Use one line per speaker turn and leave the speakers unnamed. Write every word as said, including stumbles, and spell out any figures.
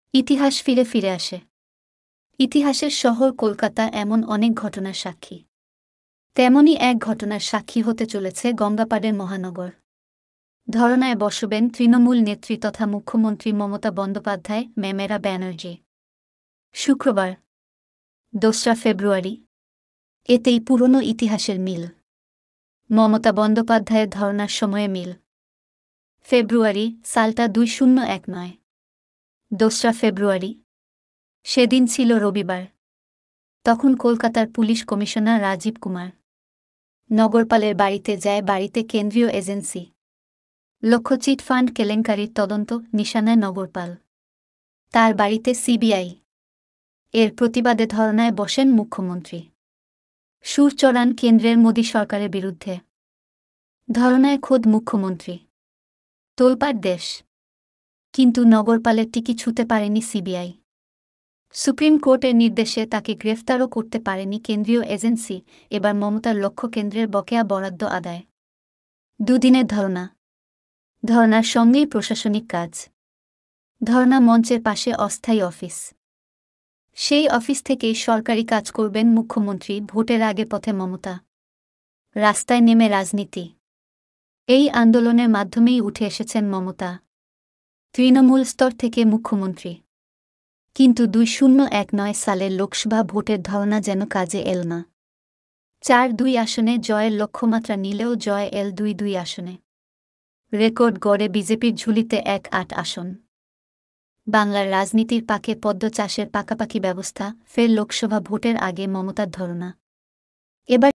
ইতিহাস ফিরে ফিরে আসে। ইতিহাসের শহর কলকাতা এমন অনেক ঘটনার সাক্ষী। তেমনই এক ঘটনার সাক্ষী হতে চলেছে গঙ্গাপাড়ের মহানগর। ধরনায় বসবেন তৃণমূল নেত্রী তথা মুখ্যমন্ত্রী মমতা বন্দ্যোপাধ্যায় মেমেরা ব্যানার্জি। শুক্রবার দোসরা ফেব্রুয়ারি। এতেই পুরনো ইতিহাসের মিল। মমতা বন্দ্যোপাধ্যায়ের ধরনার সময়ে মিল। ফেব্রুয়ারি সালটা দুই শূন্য এক নয়। দোসরা ফেব্রুয়ারি। সেদিন ছিল রবিবার। তখন কলকাতার পুলিশ কমিশনার রাজীব কুমার নগরপালের বাড়িতে যায়। বাড়িতে কেন্দ্রীয় এজেন্সি লক্ষ্য চিটফান্ড কেলেঙ্কারির তদন্ত নিশানায় নগরপাল। তার বাড়িতে সিবিআই। এর প্রতিবাদে ধরনায় বসেন মুখ্যমন্ত্রী। সুর চড়ান কেন্দ্রের মোদী সরকারের বিরুদ্ধে। ধরনায় খোদ মুখ্যমন্ত্রী। তোলপাড় দেশ। কিন্তু নগরপালের টিকি ছুঁতে পারেনি সিবিআই। সুপ্রিম কোর্টের নির্দেশে তাকে গ্রেফতারও করতে পারেনি কেন্দ্রীয় এজেন্সি। এবার মমতার লক্ষ্য কেন্দ্রের বকেয়া বরাদ্দ আদায়। দুদিনের ধরনা। ধরনার সঙ্গেই প্রশাসনিক কাজ। ধরনা মঞ্চের পাশে অস্থায়ী অফিস। সেই অফিস থেকেই সরকারি কাজ করবেন মুখ্যমন্ত্রী। ভোটের আগে পথে মমতা। রাস্তায় নেমে রাজনীতি। এই আন্দোলনের মাধ্যমেই উঠে এসেছেন মমতা। তৃণমূল স্তর থেকে মুখ্যমন্ত্রী। কিন্তু দুই শূন্য এক নয় সালের লোকসভা ভোটের ধরনা যেন কাজে এল না। চার দুই আসনে জয়ের লক্ষ্যমাত্রা নিলেও জয় এল দুই দুই আসনে। রেকর্ড গড়ে বিজেপির ঝুলিতে এক আট আসন। বাংলার রাজনীতির পাকে পদ্ম চাষের পাকাপাকি ব্যবস্থা। ফের লোকসভা ভোটের আগে মমতার ধরনা। এবার